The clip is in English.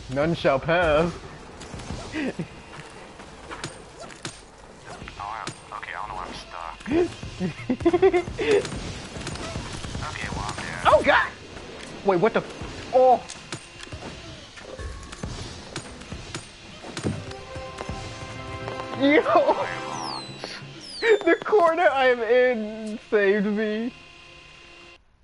None shall pass. Okay, I don't know where I'm stuck. Okay, well, I'm dead. Oh god! Wait, what the? Oh! Yo! The corner I am in saved me.